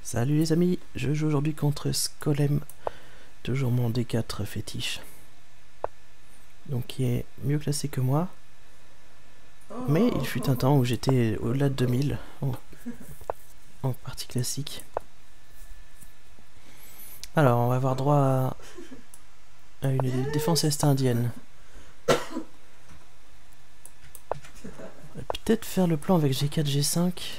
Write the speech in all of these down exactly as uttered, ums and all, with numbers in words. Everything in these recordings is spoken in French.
Salut les amis, je joue aujourd'hui contre Skolem, toujours mon D quatre fétiche. Donc qui est mieux classé que moi. Mais il fut un temps où j'étais au-delà de deux mille en, en partie classique. Alors on va avoir droit à, à une défense est-indienne. Peut-être faire le plan avec G quatre, G cinq.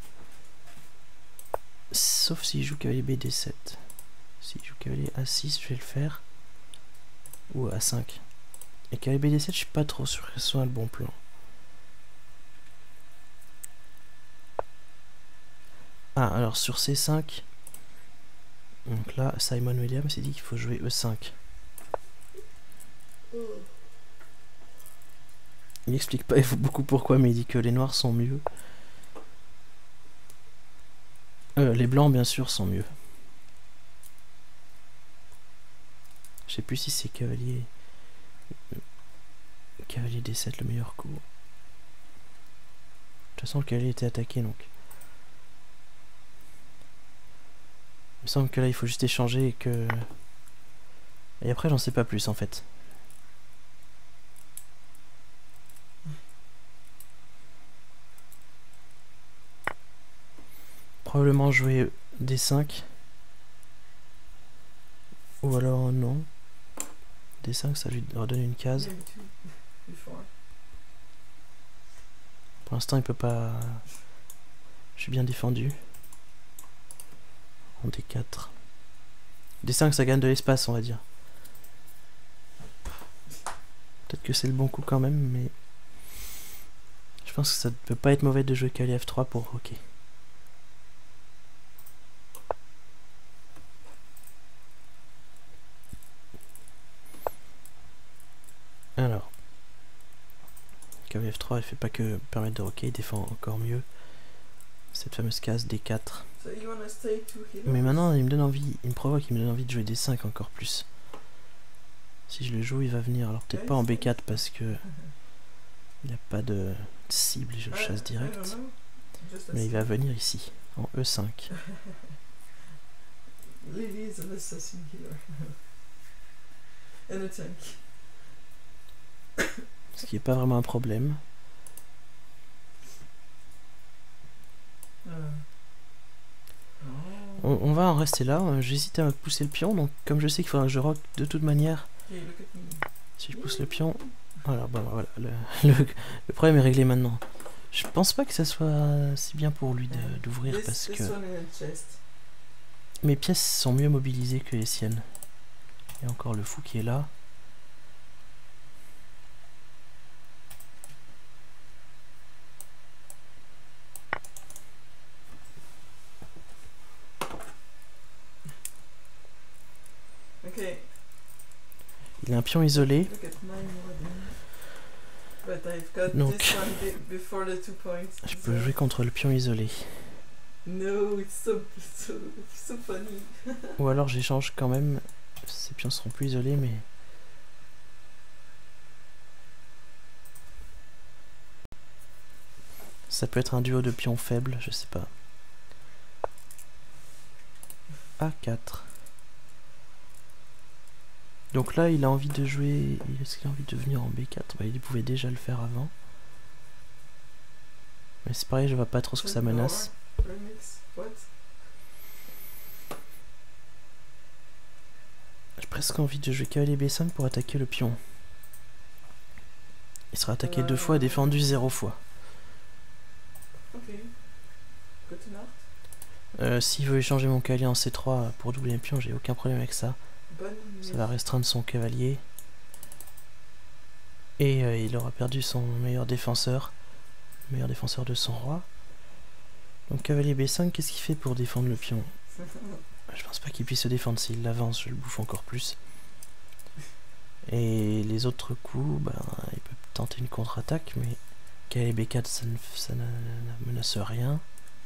Sauf s'il joue cavalier B D sept. S'il joue cavalier A six, je vais le faire. Ou A cinq. Et cavalier B D sept, je suis pas trop sûr que ce soit le bon plan. Ah, alors sur C cinq. Donc là, Simon Williams s'est dit qu'il faut jouer E cinq. Il n'explique pas beaucoup pourquoi, mais il dit que les noirs sont mieux. Euh, les blancs, bien sûr, sont mieux. Je sais plus si c'est cavalier... Cavalier D sept le meilleur coup. De toute façon, le cavalier était attaqué, donc... Il me semble que là, il faut juste échanger et que... Et après, j'en sais pas plus, en fait. Probablement jouer D cinq. Ou alors non. D cinq, ça lui redonne une case. Pour l'instant, il peut pas... Je suis bien défendu. En D quatre. D cinq, ça gagne de l'espace, on va dire. Peut-être que c'est le bon coup quand même, mais... Je pense que ça ne peut pas être mauvais de jouer cavalier F trois pour hockey. Alors, cavalier F trois, il fait pas que permettre de roquer, il défend encore mieux cette fameuse case D quatre. So you wanna stay two heroes? Mais maintenant, il me donne envie, il me provoque, il me donne envie de jouer D cinq encore plus. Si je le joue, il va venir. Alors peut-être pas en B quatre parce que il n'a pas de cible et je le chasse direct. Mais il va venir ici, en E cinq. Lily is an assassin here. And a tank. Ce qui n'est pas vraiment un problème. Uh. Oh. On, on va en rester là. J'hésite à pousser le pion, donc comme je sais qu'il faudra que je rock de toute manière, Okay, look at me. si je pousse le pion... Voilà, bon, voilà le, le, le problème est réglé maintenant. Je pense pas que ça soit si bien pour lui d'ouvrir This- parce this que one in a chest. mes pièces sont mieux mobilisées que les siennes. Il y a encore le fou qui est là. Okay. Il a un pion isolé. Look at my model. But I've got Donc, this one be before the two points. je so- peux jouer contre le pion isolé. No, it's so so so funny. Ou alors j'échange quand même. Ces pions seront plus isolés, mais... Ça peut être un duo de pions faibles, je sais pas. A quatre. Donc là, il a envie de jouer... Est-ce qu'il a envie de venir en B quatre? Bah, il pouvait déjà le faire avant. Mais c'est pareil, je vois pas trop ce que ça menace. Remix. What? J'ai presque envie de jouer cavalier B cinq pour attaquer le pion. Il sera attaqué deux fois et défendu zéro fois. Ok. Good to know. Euh, S'il veut échanger mon cavalier en C trois pour doubler un pion, j'ai aucun problème avec ça. Bonne Ça va restreindre son cavalier. Et euh, il aura perdu son meilleur défenseur. Meilleur défenseur de son roi. Donc cavalier B cinq, qu'est-ce qu'il fait pour défendre le pion? Je pense pas qu'il puisse se défendre. S'il l'avance, je le bouffe encore plus. Et les autres coups, ben, il peut tenter une contre-attaque, mais cavalier B quatre, ça ne, ça ne, ne menace rien.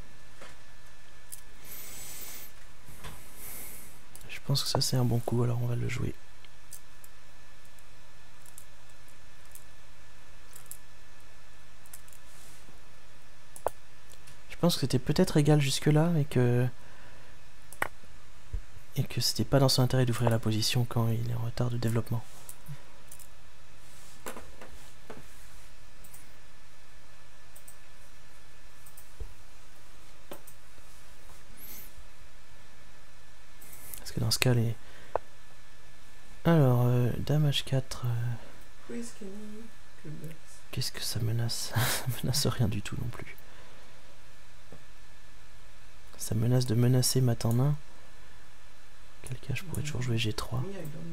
Je pense que ça c'est un bon coup, alors on va le jouer. Je pense que c'était peut-être égal jusque là, mais que et que c'était pas dans son intérêt d'ouvrir la position quand il est en retard de développement. Parce que dans ce cas, les... Alors, euh, dame H quatre... Euh... Qu'est-ce que ça menace? Ça menace rien du tout non plus. Ça menace de menacer mat en main. Quel cas je pourrais toujours jouer G trois.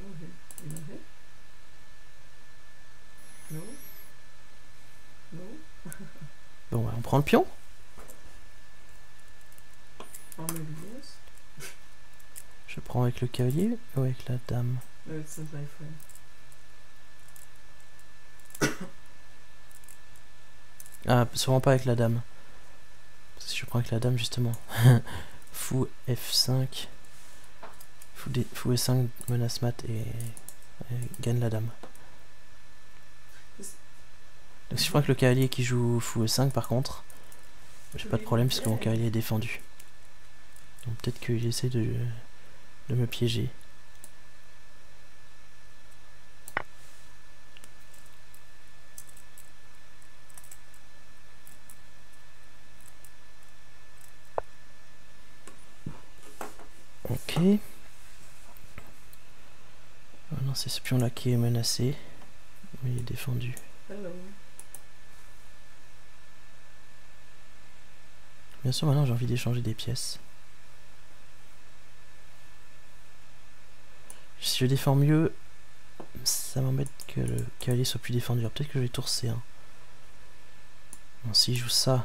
Bon, ouais, on prend le pion. Je prends avec le cavalier ou avec la dame? Ah, sûrement pas avec la dame. Parce que si je prends avec la dame, justement. Fou F cinq. Fou, D, fou E cinq menace mat et, et gagne la dame. Donc si je prends avec le cavalier qui joue fou E cinq, par contre, j'ai pas de problème puisque mon cavalier est défendu. Donc peut-être qu'il essaie de, de me piéger. Ok. Oh non, c'est ce pion là qui est menacé. Mais il est défendu. Hello. Bien sûr, maintenant j'ai envie d'échanger des pièces. Si je défends mieux, ça m'embête que le cavalier soit plus défendu. Alors peut-être que je vais tour C un. Bon, si je joue ça,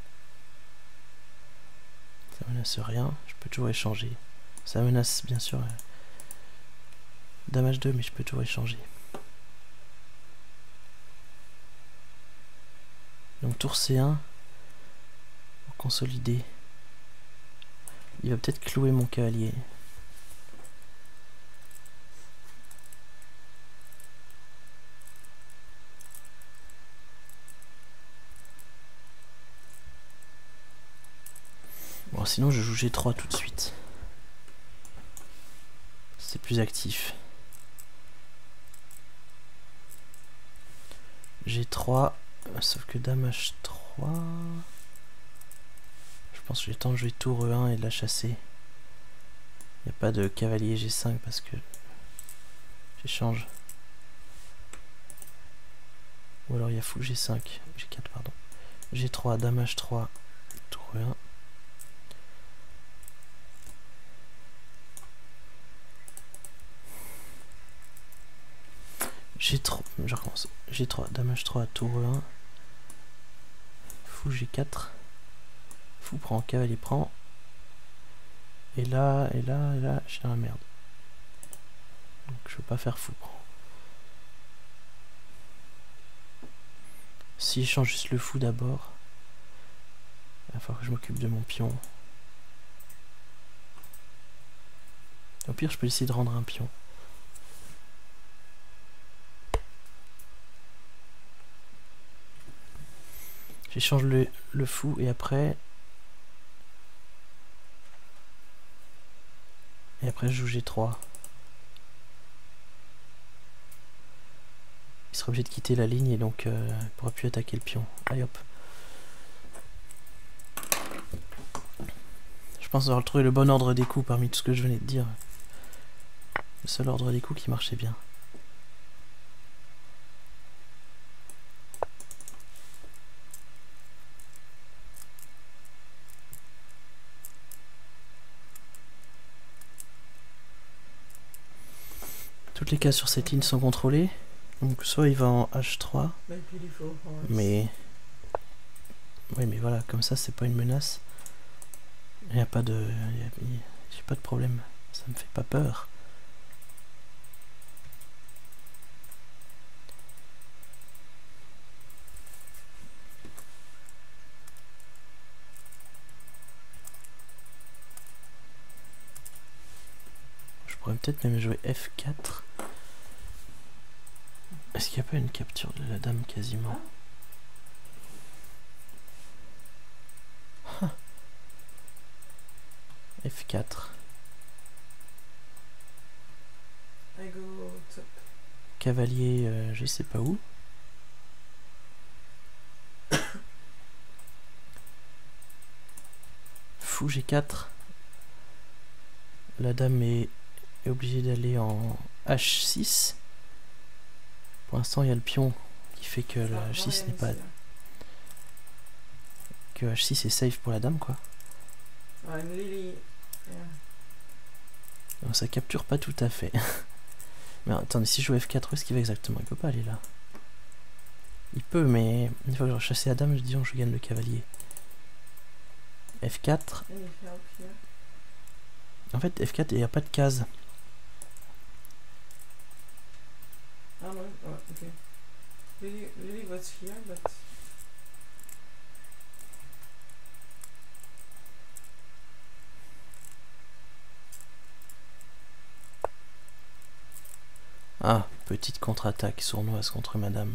ça menace rien. Je peux toujours échanger. Ça menace bien sûr euh, dame H deux, mais je peux toujours échanger. Donc tour C un pour consolider. Il va peut-être clouer mon cavalier. Bon, sinon je joue G trois tout de suite. C'est plus actif. G trois, sauf que dame H trois... Je pense que j'ai le temps de jouer tour E un et de la chasser. Il n'y a pas de cavalier G cinq parce que j'échange. Ou alors il y a fou G cinq, G quatre pardon. G trois, dame H trois, tour E un. G trois, je recommence. G trois, dame H trois, tour E un. Fou G quatre. Fou prend, cavalier prend. Et là, et là, et là, je suis dans la merde. Donc je peux pas faire fou prend. Si je change juste le fou d'abord, il va falloir que je m'occupe de mon pion. Au pire, je peux essayer de rendre un pion. J'échange le, le fou et après... Et après je joue G trois. Il sera obligé de quitter la ligne et donc euh, il ne pourra plus attaquer le pion. Allez hop. Je pense avoir trouvé le bon ordre des coups parmi tout ce que je venais de dire. Le seul ordre des coups qui marchait bien. Toutes les cases sur cette ligne sont contrôlées. Donc soit il va en H trois. Mais... Oui mais voilà, comme ça c'est pas une menace. Il n'y a pas de... J'ai pas de problème. Ça me fait pas peur. Je pourrais peut-être même jouer F quatre. Est-ce qu'il n'y a pas une capture de la dame quasiment? F quatre. cavalier, euh, je sais pas où. Fou G quatre. La dame est, est obligée d'aller en H six. Pour l'instant, il y a le pion qui fait que le H six n'est pas... que H six est safe pour la dame, quoi. Donc ça capture pas tout à fait. Mais attendez, si je joue F quatre, où est-ce qu'il va exactement? Il peut pas aller là. Il peut, mais une fois que je rechasse la dame, je dis je gagne le cavalier. F quatre. En fait, F quatre, il n'y a pas de case. Ah non, oh, ok. Lily, Lily was here, but... Ah, petite contre-attaque sournoise contre madame.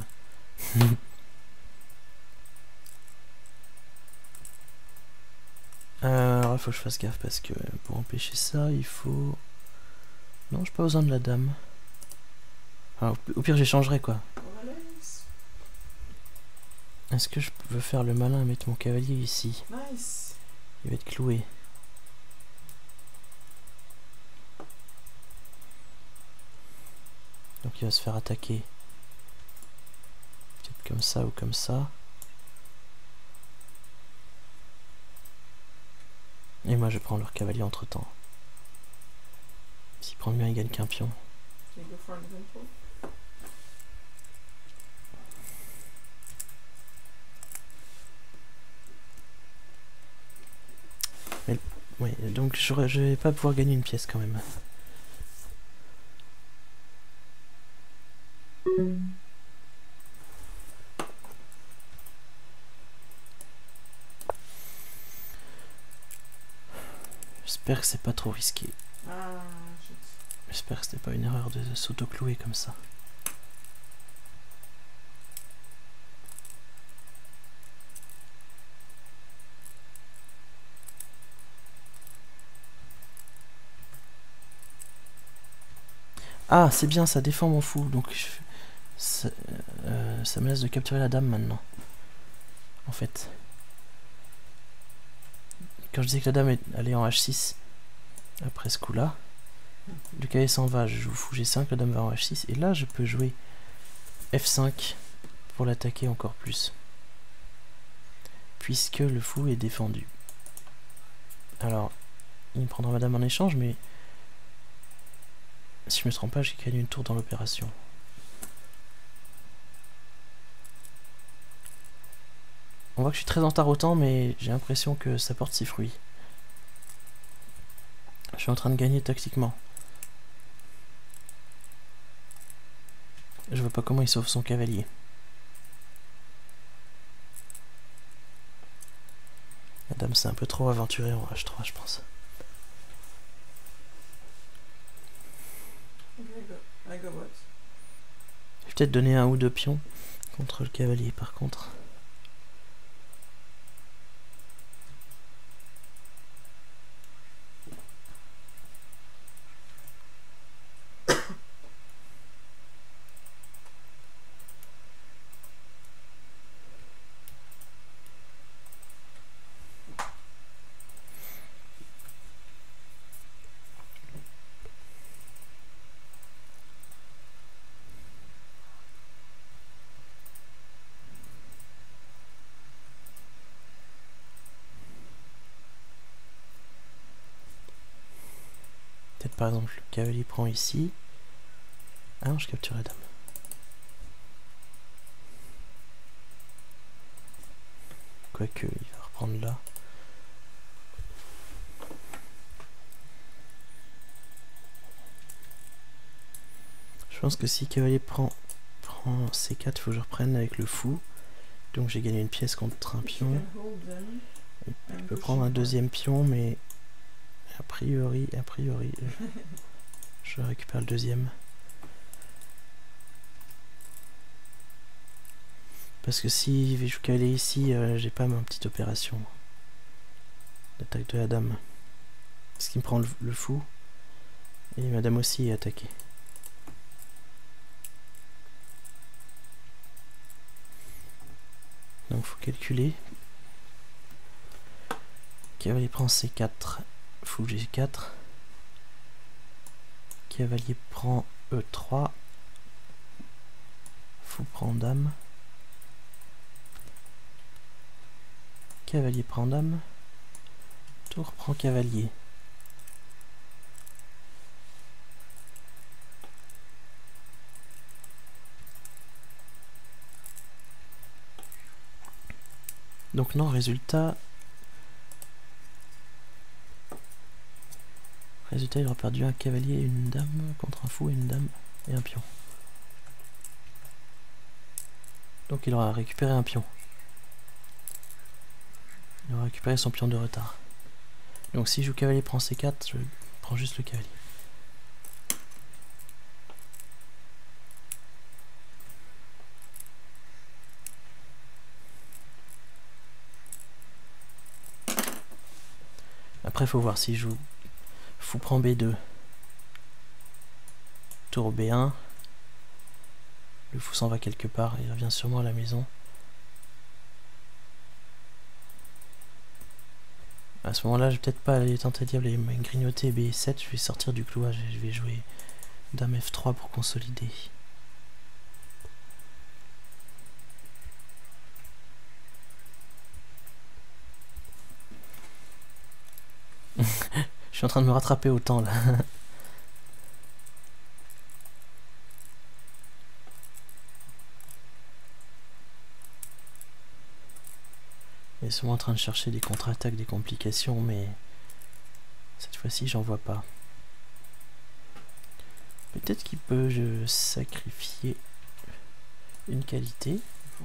Alors, il faut que je fasse gaffe parce que pour empêcher ça, il faut... Non, j'ai pas besoin de la dame. Alors, au pire, j'échangerai, quoi. Est-ce que je peux faire le malin et mettre mon cavalier ici? Nice. Il va être cloué. Donc il va se faire attaquer. Peut-être comme ça ou comme ça. Et moi je prends leur cavalier entre temps. S'il prend bien, il gagne qu'un pion. Mais, oui, donc je vais pas pouvoir gagner une pièce quand même. J'espère que c'est pas trop risqué. Ah, J'espère que c'était pas une erreur de s'auto-clouer comme ça. Ah, c'est bien, ça défend mon fou, donc je... ça, euh, ça me laisse de capturer la dame maintenant. En fait. Quand je disais que la dame est allée en H six, après ce coup-là, le cavalier s'en va, je joue fou G cinq, la dame va en H six, et là je peux jouer F cinq pour l'attaquer encore plus. Puisque le fou est défendu. Alors, il me prendra madame en échange, mais si je me trompe pas, j'ai gagné une tour dans l'opération. On voit que je suis très en retard au temps, mais j'ai l'impression que ça porte ses fruits. Je suis en train de gagner tactiquement. Je vois pas comment il sauve son cavalier. La dame s'est un peu trop aventurée en H trois, je pense. I go, I go what? Je vais peut-être donner un ou deux pions contre le cavalier par contre. Peut-être par exemple le cavalier prend ici. Ah non, je capture la dame. Quoique, il va reprendre là. Je pense que si le cavalier prend, prend C quatre, il faut que je reprenne avec le fou. Donc j'ai gagné une pièce contre un pion. Je peux prendre un deuxième pion, mais a priori, a priori, je récupère le deuxième. Parce que si je joue cavalier ici, euh, j'ai pas ma petite opération d'attaque de la dame. Parce qu'il me prend le, le fou. Et madame aussi est attaquée. Donc faut calculer. Cavalier prend C quatre, fou G quatre. Cavalier prend E trois. Fou prend dame. Cavalier prend dame. Tour prend cavalier. Donc non, résultat... Résultat, il aura perdu un cavalier et une dame contre un fou et une dame et un pion. Donc il aura récupéré un pion. Il aura récupéré son pion de retard. Donc si je joue cavalier prend C quatre, je prends juste le cavalier. Après il faut voir si je joue fou prend B deux. Tour B un. Le fou s'en va quelque part, il revient sûrement à la maison. À ce moment-là, je vais peut-être pas aller tenter diable et grignoter B sept, je vais sortir du clouage et je vais jouer dame F trois pour consolider. Je suis en train de me rattraper au temps là. Il est sûrement en train de chercher des contre-attaques, des complications, mais cette fois-ci j'en vois pas. Peut-être qu'il peut je sacrifier une qualité.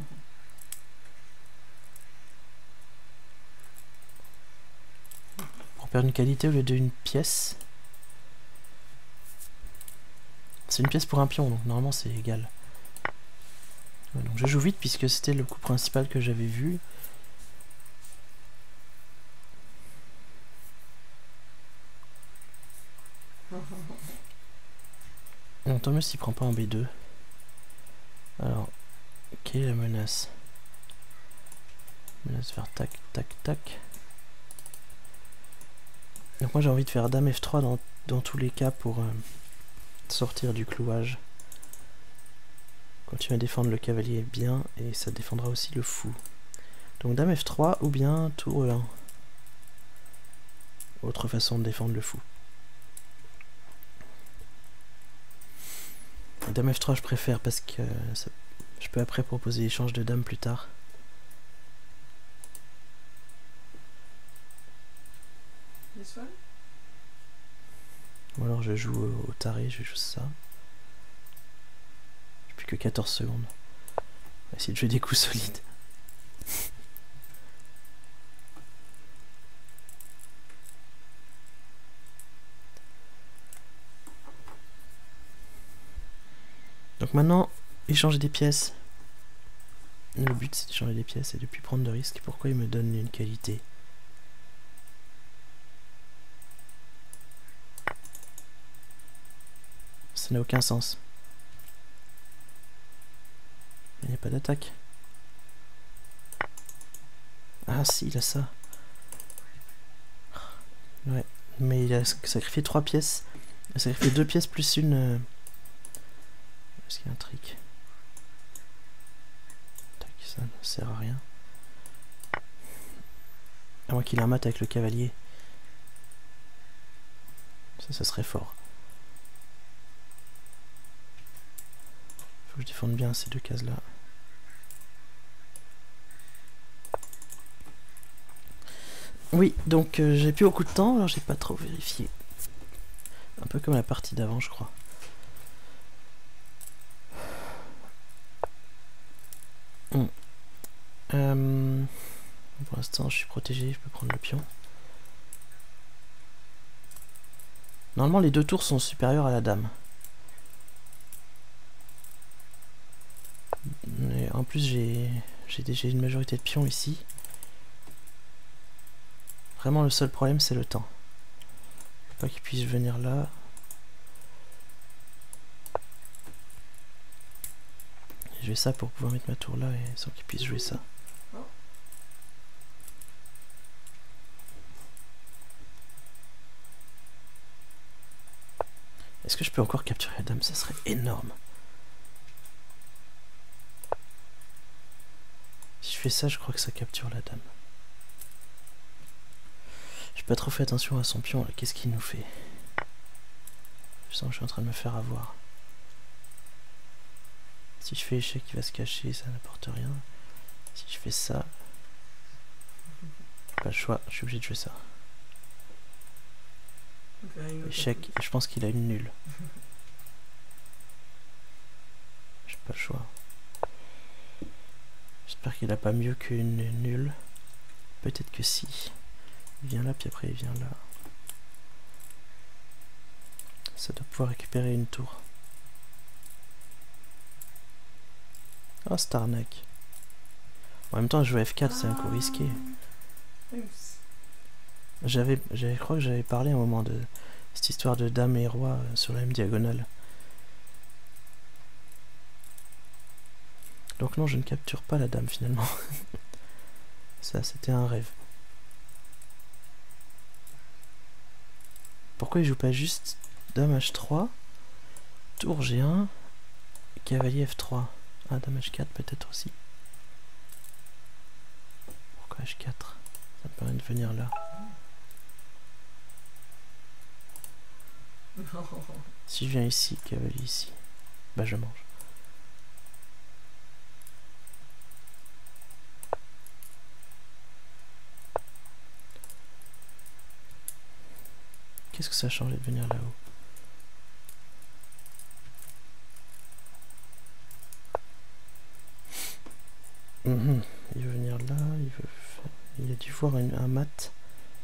Pour perdre une qualité au lieu d'une pièce. C'est une pièce pour un pion, donc normalement c'est égal. Ouais, donc je joue vite puisque c'était le coup principal que j'avais vu. Bon, tant mieux s'il prend pas un B deux. Alors, quelle est la menace? Menace faire tac, tac, tac. Donc moi j'ai envie de faire dame F trois dans, dans tous les cas pour euh, sortir du clouage. Continuer à défendre le cavalier bien et ça défendra aussi le fou. Donc dame F trois ou bien tour E un. Autre façon de défendre le fou. Dame F trois je préfère parce que ça, je peux après proposer l'échange de dames plus tard. Ou alors je joue au, au taré, je joue ça. J'ai plus que quatorze secondes. On va essayer de jouer des coups solides. Donc maintenant, échanger des pièces. Le but c'est d'échanger des pièces et de ne plus prendre de risques. Pourquoi il me donne une qualité? Ça n'a aucun sens. Il n'y a pas d'attaque. Ah si, il a ça. Ouais, mais il a sacrifié trois pièces. Il a sacrifié deux pièces plus une... Euh... Est-ce qu'il y a un trick? Tac, ça ne sert à rien. À moins qu'il ait un mat avec le cavalier. Ça, ça serait fort. Faut que je défende bien ces deux cases-là. Oui, donc euh, j'ai plus beaucoup de temps, alors j'ai pas trop vérifié. Un peu comme la partie d'avant, je crois. Hum. Euh, pour l'instant, je suis protégé, je peux prendre le pion. Normalement, les deux tours sont supérieurs à la dame. Et en plus, j'ai j'ai déjà une majorité de pions ici. Vraiment, le seul problème, c'est le temps. Faut pas qu'il puisse venir là. Je vais ça pour pouvoir mettre ma tour là et sans qu'il puisse jouer ça. Oh, Est-ce que je peux encore capturer la dame? Ça serait énorme. Si je fais ça, je crois que ça capture la dame. J'ai pas trop fait attention à son pion là. Qu'est-ce qu'il nous fait? Je sens que je suis en train de me faire avoir. Si je fais échec, il va se cacher, ça n'apporte rien. Si je fais ça, pas le choix, je suis obligé de jouer ça. Échec, je pense qu'il a une nulle. J'ai pas le choix. J'espère qu'il a pas mieux qu'une nulle. Peut-être que si. Il vient là, puis après il vient là. Ça doit pouvoir récupérer une tour. Oh, c'est arnaque. En même temps, jouer F quatre, c'est un coup risqué. J'avais, je crois que j'avais parlé à un moment de cette histoire de dame et roi sur la même diagonale. Donc non, je ne capture pas la dame finalement. Ça, c'était un rêve. Pourquoi il joue pas juste dame H trois, tour G un, cavalier F trois? Ah, dame H quatre peut-être aussi. Pourquoi H quatre? Ça me permet de venir là. Si je viens ici, cavalier ici, bah je mange. Qu'est-ce que ça a changé de venir là-haut? Mmh. Il veut venir là, il veut faire... Il a dû voir une, un mat.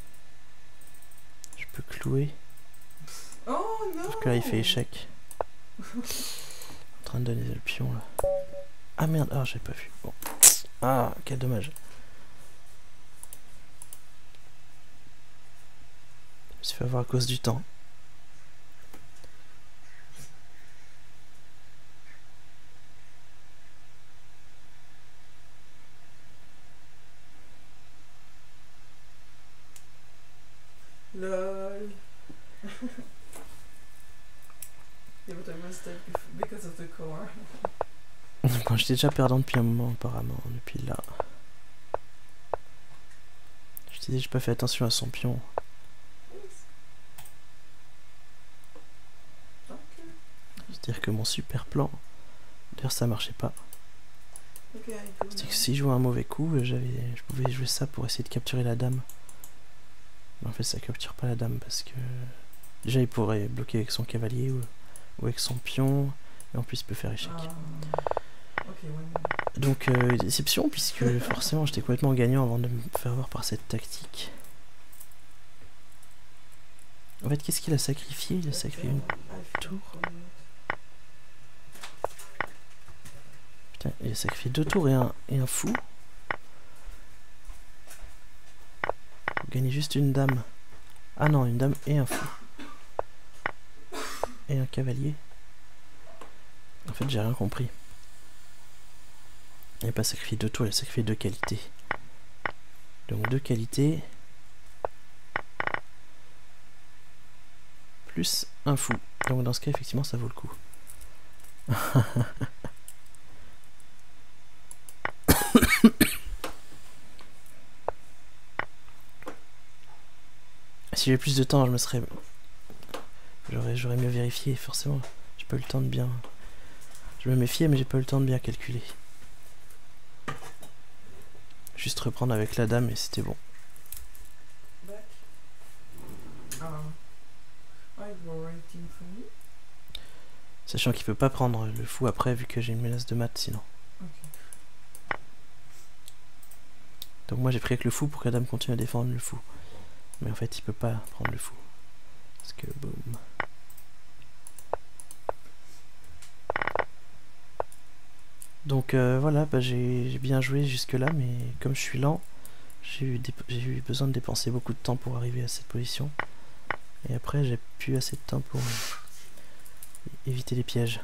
Je peux clouer. Oh non! Sauf que là il fait échec. En train de donner le pion là. Ah merde, ah j'ai pas vu. Bon. Ah, quel dommage. Je me suis fait avoir à cause du temps. Lol. Yeah, but I messed up because of the core. Bon, j'étais déjà perdant depuis un moment apparemment, depuis là. Je disais, j'ai pas fait attention à son pion. C'est-à-dire que mon super plan, d'ailleurs ça marchait pas. C'est que si je jouais un mauvais coup, j'avais, je pouvais jouer ça pour essayer de capturer la dame. Mais en fait ça capture pas la dame parce que déjà il pourrait bloquer avec son cavalier ou, ou avec son pion, et en plus il peut faire échec. Donc euh, déception puisque forcément j'étais complètement gagnant avant de me faire avoir par cette tactique. En fait qu'est-ce qu'il a sacrifié? Il a sacrifié une tour. Putain, il a sacrifié deux tours et un, et un fou. Vous gagnez juste une dame. Ah non, une dame et un fou. Et un cavalier. En fait j'ai rien compris. Il n'a pas sacrifié deux tours, il a sacrifié deux qualités. Donc deux qualités. Plus un fou. Donc dans ce cas effectivement ça vaut le coup. Si j'avais plus de temps, je me serais... J'aurais j'aurais mieux vérifié, forcément. J'ai pas eu le temps de bien... Je me méfiais, mais j'ai pas eu le temps de bien calculer. Juste reprendre avec la dame et c'était bon. Sachant qu'il peut pas prendre le fou après, vu que j'ai une menace de mat sinon. Donc moi j'ai pris avec le fou pour que la dame continue à défendre le fou. Mais en fait il peut pas prendre le fou. Parce que boum. Donc euh, voilà, bah, j'ai bien joué jusque là, mais comme je suis lent, j'ai eu, eu besoin de dépenser beaucoup de temps pour arriver à cette position. Et après j'ai plus assez de temps pour éviter les pièges.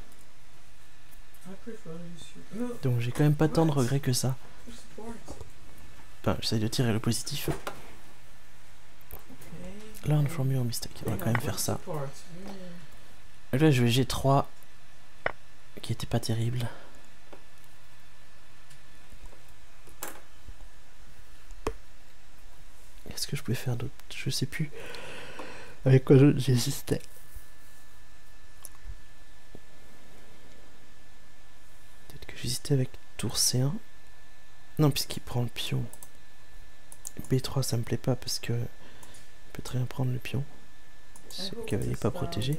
Donc j'ai quand même pas tant de regrets que ça. Enfin, j'essaye de tirer le positif. Learn from your mistake. On va quand même faire ça. Là, j'ai joué G trois, qui était pas terrible. Qu'est-ce que je pouvais faire d'autre? Je sais plus. Avec quoi j'hésistais. Peut-être que j'hésitais avec tour C un. Non, puisqu'il prend le pion. B trois, ça me plaît pas parce que il peut très bien prendre le pion. Ce cavalier n'est pas protégé.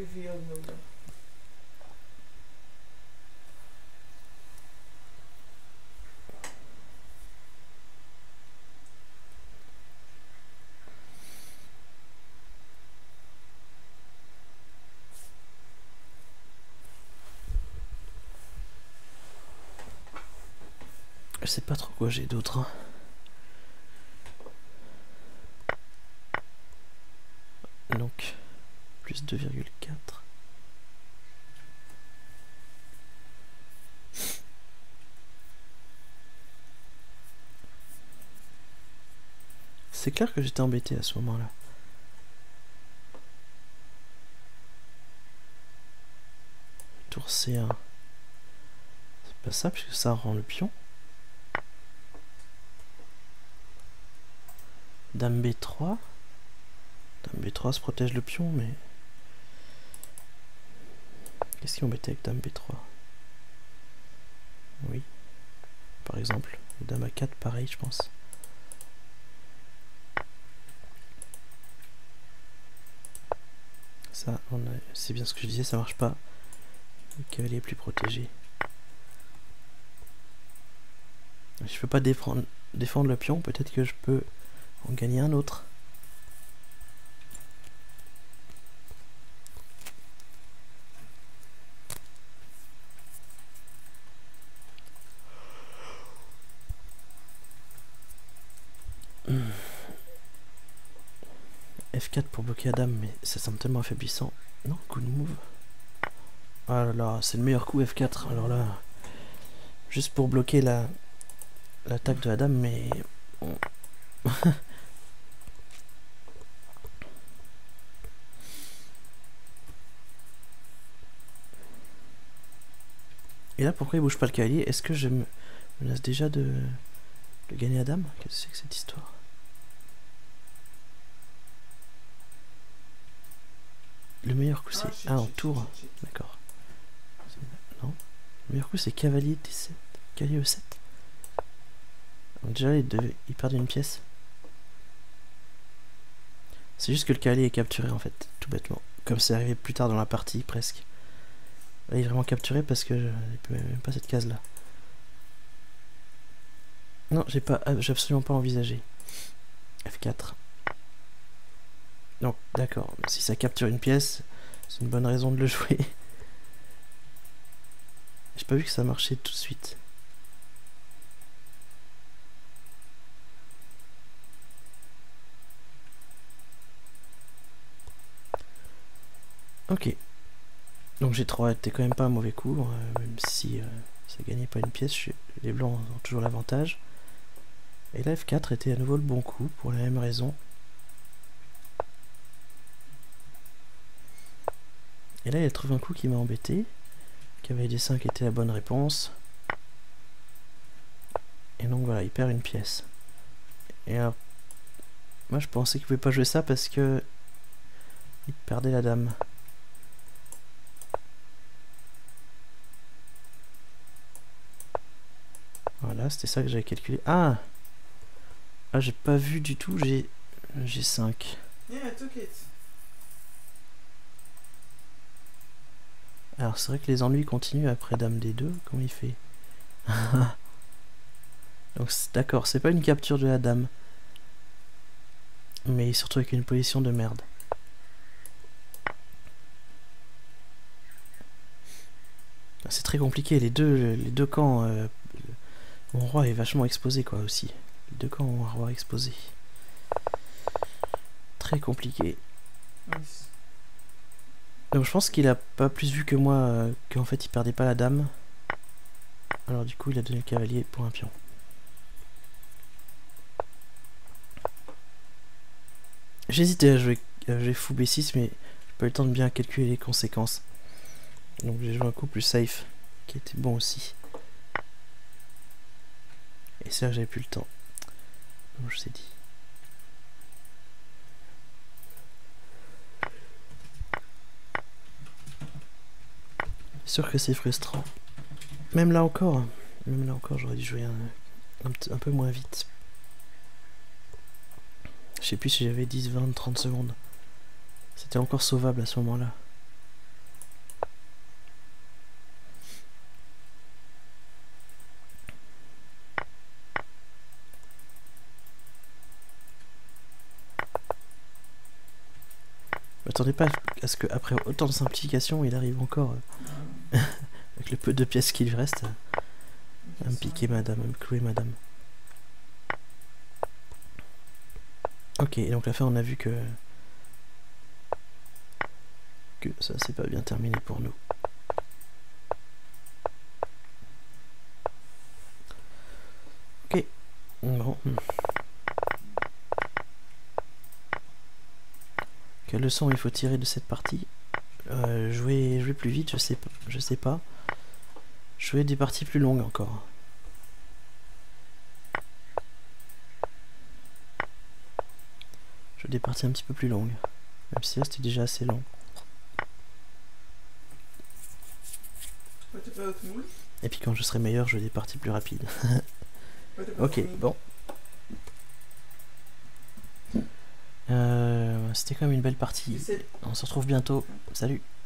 Je sais pas trop quoi j'ai d'autre. Hein. Donc, plus deux virgule quatre. C'est clair que j'étais embêté à ce moment-là. Tour C un. C'est pas ça, puisque ça rend le pion. Dame B trois. Dame B trois se protège le pion, mais... Qu'est-ce qui m'embêtait avec Dame B trois? Oui. Par exemple. Dame A quatre, pareil, je pense. Ça, on a... c'est bien ce que je disais, ça marche pas. Le cavalier est plus protégé. Je peux pas défendre, défendre le pion, peut-être que je peux en gagner un autre. F quatre pour bloquer la dame, mais ça semble tellement affaiblissant. Non, good move. Ah là là, c'est le meilleur coup F quatre. Alors là, juste pour bloquer la l'attaque de la dame, mais... Bon. Et là, pourquoi il bouge pas le cavalier? Est-ce que je me menace déjà de, de gagner la dame? Qu'est-ce que c'est que cette histoire? Le meilleur coup c'est... Ah, en tour. D'accord. Non. Le meilleur coup c'est cavalier D sept. Cavalier E sept. Donc déjà ils, devaient... ils perdent une pièce. C'est juste que le cavalier est capturé en fait, tout bêtement. Comme c'est arrivé plus tard dans la partie, presque. Là il est vraiment capturé parce que je... il peut même pas cette case là. Non, j'ai pas, j'ai absolument pas envisagé. F quatre. Donc, d'accord. Si ça capture une pièce, c'est une bonne raison de le jouer. J'ai pas vu que ça marchait tout de suite. Ok. Donc G trois était quand même pas un mauvais coup, euh, même si euh, ça gagnait pas une pièce. Je... Les blancs ont toujours l'avantage. Et là F quatre était à nouveau le bon coup, pour la même raison. Et là il a trouvé un coup qui m'a embêté. Cavalier D cinq était la bonne réponse. Et donc voilà, il perd une pièce. Et alors, moi je pensais qu'il pouvait pas jouer ça parce que il perdait la dame. Voilà, c'était ça que j'avais calculé. Ah, ah j'ai pas vu du tout, j'ai G cinq. Yeah, I took it. Alors c'est vrai que les ennuis continuent après dame D deux, comment il fait? Donc d'accord, c'est pas une capture de la dame. Mais surtout avec une position de merde. C'est très compliqué, les deux, les deux camps... Euh, mon roi est vachement exposé quoi aussi. Les deux camps ont un roi exposé. Très compliqué. Nice. Donc je pense qu'il a pas plus vu que moi euh, qu'en fait il perdait pas la dame. Alors du coup il a donné le cavalier pour un pion. J'hésitais à jouer, à jouer fou B six mais pas eu le temps de bien calculer les conséquences. Donc j'ai joué un coup plus safe, qui était bon aussi. Et c'est là que j'avais plus le temps. Donc je vous ai dit. C'est sûr que c'est frustrant. Même là encore, même là encore, j'aurais dû jouer un, un, un peu moins vite. Je sais plus si j'avais dix, vingt, trente secondes. C'était encore sauvable à ce moment-là. Je m'attendais pas à ce qu'après autant de simplification, il arrive encore, euh, avec le peu de pièces qu'il lui reste, à me piquer madame, à me clouer madame. Ok, donc la fin on a vu que que ça c'est pas bien terminé pour nous. Ok, bon. Quelle leçon il faut tirer de cette partie? euh, jouer, jouer plus vite, je sais pas, je sais pas. Jouer des parties plus longues encore. Jouer des parties un petit peu plus longues. Même si là c'était déjà assez long. Et puis quand je serai meilleur, jouer des parties plus rapides. Ok, bon. Euh, c'était quand même une belle partie. On se retrouve bientôt. Salut.